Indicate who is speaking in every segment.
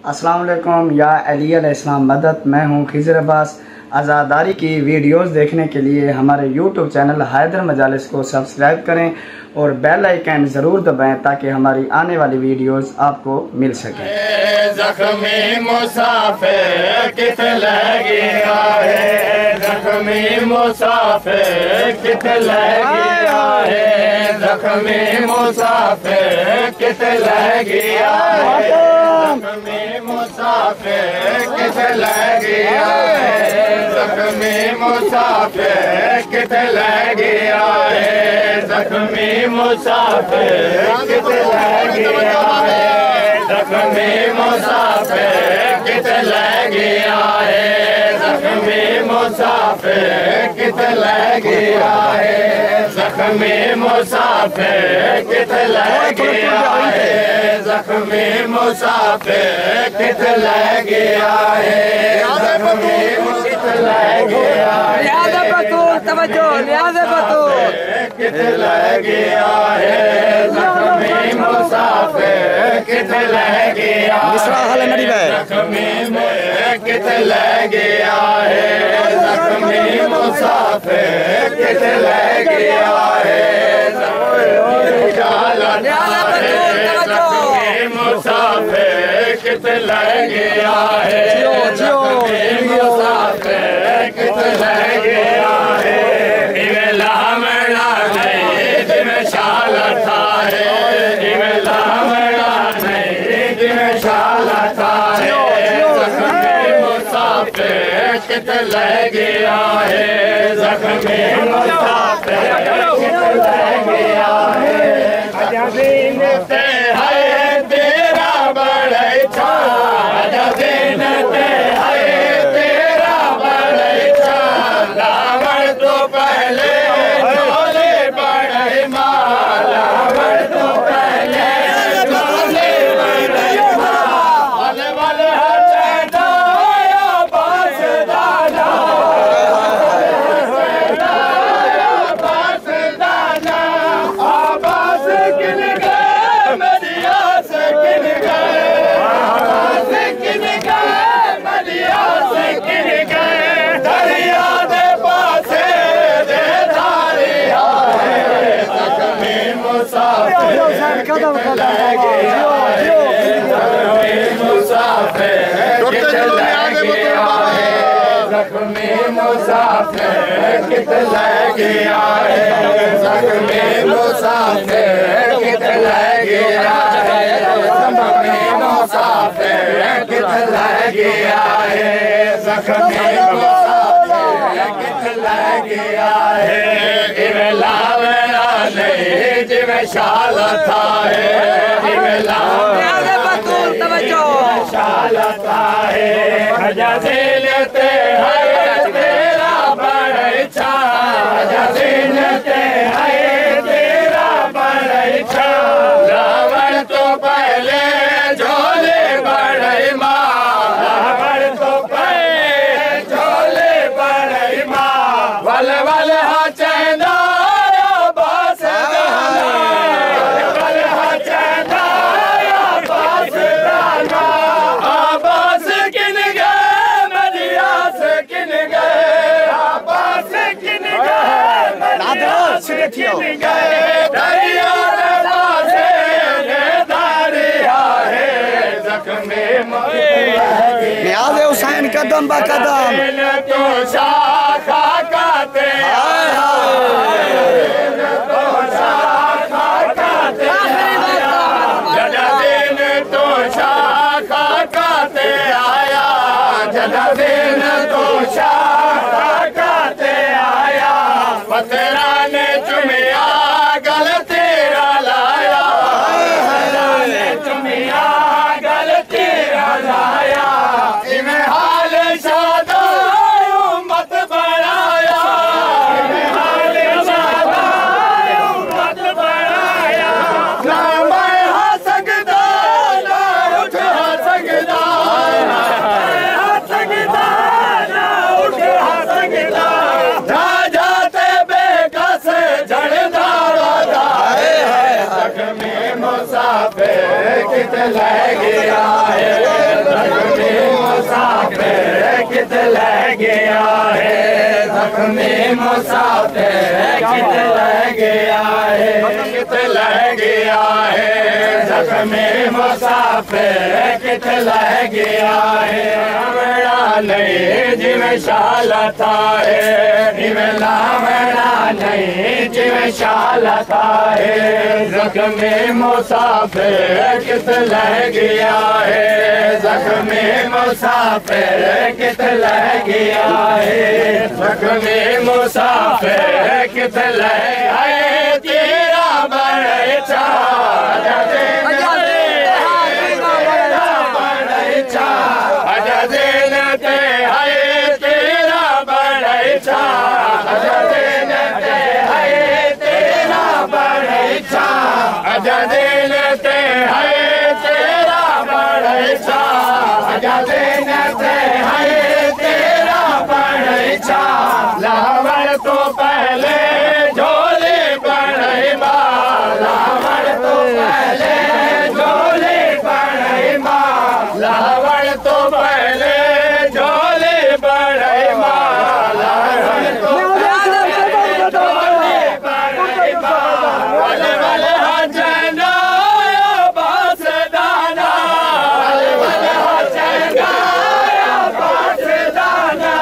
Speaker 1: अस्सलाम वालेकुम या अली अलैहिस्सलाम मदद। मैं हूँ खिज़र अब्बास। आज़ादारी की वीडियोस देखने के लिए हमारे यूट्यूब चैनल हैदर मजालिस को सब्सक्राइब करें और बेल आइकन ज़रूर दबाएं ताकि हमारी आने वाली वीडियोस आपको मिल सके।
Speaker 2: ज़ख्मी मुसाफिर कित लगी आहे, ज़ख्मी मुसाफिर कित लगी आहे, ज़ख्मी मुसाफिर कित लगी आहे, ज़ख्मी मुसाफिर कित लगी आहे, ज़ख्मी मुसाफिर कित लगी आहे, ज़ख्मी मुसाफिर कित लगी आहे, ज़ख्मी मुसाफिर कित लगी आहे, ज़ख्मी मुसाफिर कित लगी आहे, ज़ख्मी मुसाफिर कित लगी आहे, ज़ख्मी मुसाफिर कित लगी आहे, ज़ख्मी कित लगी आहे,
Speaker 3: लिहाज़ा बतूल तवज्जो, लिहाज़ा बतूल
Speaker 2: कित लगी आहे, ज़ख्मी मुसाफिर कित लगी आहे, ज़ख्मी कित लगी आहे, ज़ख्मी मुसाफिर कित लगी आहे, ज़ख्मी मुसाफिर कित लगी आहे, ज़ख्मी मुसाफिर कित लगी आहे, इवे लामड़ा नहीं जिमें शाल था है, इवे लामड़ा नहीं जिमें शाल था है, ज़ख्मी मुसाफिर कित लगी आहे, ज़ख्मी मुसाफिर कित लगी आहे, दिन ते है तेरा बड़े छा, दिन ते है तेरा बड़े छा, रावण तो पहले झोले बड़े माँ, रावण तो पहले झोले बड़े माँ, वल वल हटना बास दाना, बास दाना, आबास किन गए मदिया से किन गए, आबास किन गए मदिया से किन गए, दरिया दे पासे दे धारिया है, ज़ख्मी मुसाफिर कित लगी आहे, ज़ख्मी मुसाफिर कित लगी आहे, ज़ख्मी मुसाफिर कित लगी आहे, ज़ख्मी मुसाफिर कित लगी आहे, ज़ख्मी मुसाफिर कित लगी आहे, ज़ख्मी मुसाफिर कित लगी आहे, इवे लावड़ा नहीं जिमें शाल था है, इवे
Speaker 3: लिहाज़ा बतूल तवज्जो
Speaker 2: शाल था है, खजा दिलते है तेरा बड़े छा, खजा दिलते है तेरा बड़े छा, रावण तो पहले झोले बड़े माँ, रावण तो पहले झोले बड़े माँ, वल वल चंदा बास दाना, वल चंदा बास दाना, आबास किन गए मदिया से किन गए, आबास किन गए मदिया से किन गए, दरिया दे पासे दे धारिया है, ज़ख्मी मुसाफिर
Speaker 1: नियाज़ हुसैन कदम ब कदम
Speaker 2: तो शाखा काते आया, तो शाखा काते आया, जदा दिन तो शाखा काते आया, जदा दिन तो शाखा काते आया, पत्थरा ने चुमिया गल तेरा लाया, पत्थरा ने चुमिया गल तेरा लाया, इमें हाल शादा उम्मत बनाया, इमें हाल शादा उम्मत बनाया, ना मैं हा सकदा ना उठ हा सकदा, ना मैं हा सकदा ना उठ हा सकदा, जा जाते बेकस झड़दा वादा है, ज़ख्मी मुसाफिर कित लगी आहे, जख्मी मुसाफिर कित लह गया है, कित लह गया है, जख्मी मुसाफिर कित लह गया है। लावड़ा नहीं जिवें शाल था है, जिवें लावड़ा नहीं जिवें शाल था है, जख्मी मुसाफिर कित लह गया है, जख्मी मुसाफिर कित लह गया है, जख्मी मुसाफिर कित लह गया है। तेरा बड़चा लावड़ तो पहले झोले पड़े माँ, लावड़ तो पहले झोले पड़े माँ, लावड़ तो पहले झोले पड़े माँ, लावड़ तो पहले झोले पड़े माँ। वल वल हजना बास दाना, वल वल हजना बास दाना,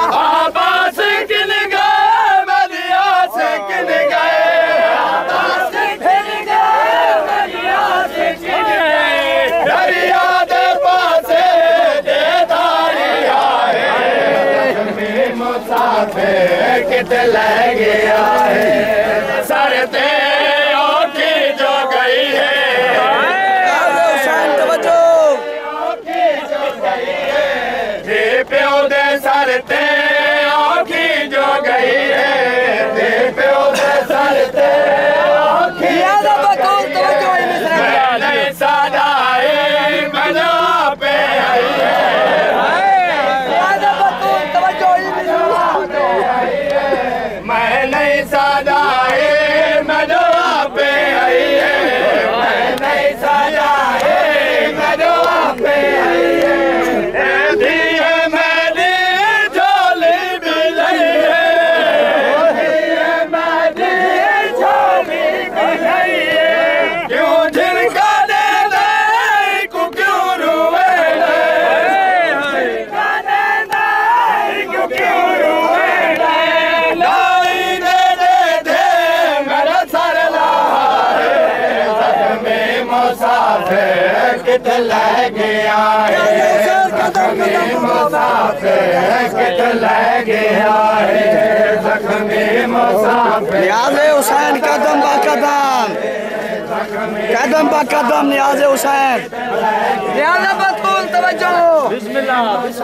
Speaker 2: कित लह गया है, सरते ओखी जो गई है, ओखी जो गई है, जे प्यो दे सरते ओखी जो गई है, जे प्यो दे सरते ओखी जो गई है। मैंने सदाए मनो पे आई है, मैं नहीं सदाए मदो पे आई है, मैं नहीं सदाए मदो पे आई है। दी है मैंने झोली भी लाई है, मैंने झोली भी लाई है। क्यों झिनका दे दे को क्यों रुए ले, झिनका दे दे को क्यों रुए ले, कित लह गया है, जख्मी मुसाफिर कित लह गया है, जख्मी मुसाफिर।
Speaker 1: नियाज़े हुसैन कदम बा कदम, कदम बा कदम नियाज़े हुसैन।
Speaker 3: नियाज़े बतूल तवज्जो।
Speaker 2: बिस्मिल्लाह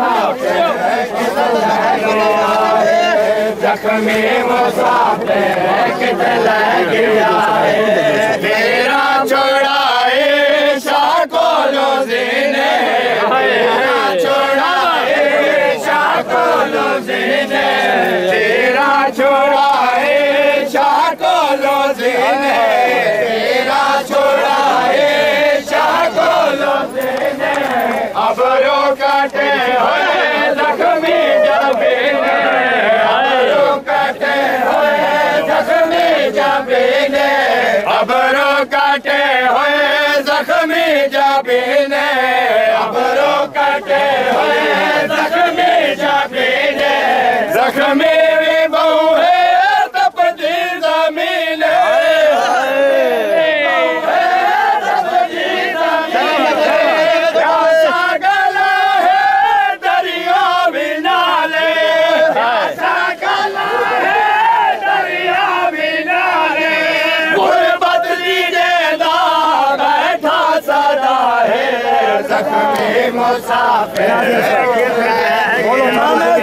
Speaker 2: जख्मी मुसाफिर कित लह गया है, तेरा छोड़ाए शाकोलो ज़ीने, तेरा छोड़ाए शाकोलो ज़ीने, तेरा छोड़ाए शाकोलो ज़ीने, तेरा छोड़ाए शाकोलो ज़ीने। अब रो काटे हुए जख्मी जबीने, अब रो काटे हुए जख्मी जबीने, अब रो काटे हुए जख्मी जबीने, अब रो काटे हुए जख्मी जबीने। जख्मी भी बहु है तपती ज़मीन, तपती ज़मीन, प्यासा गला है दरिया भी नाले, प्यासा गला है दरिया भी नाले। गुरबत लीजे दा बैठा सदा है, जख्मी मुसाफिर कित लह गया है।